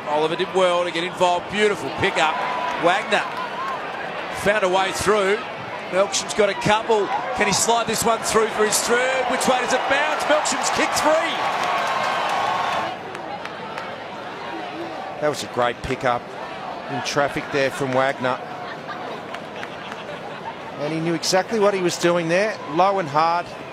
Oliver did well to get involved. Beautiful pick-up. Wagner found a way through. Melksham's got a couple. Can he slide this one through for his third? Which way does it bounce? Melksham's kick 3. That was a great pick-up in traffic there from Wagner. And he knew exactly what he was doing there. Low and hard.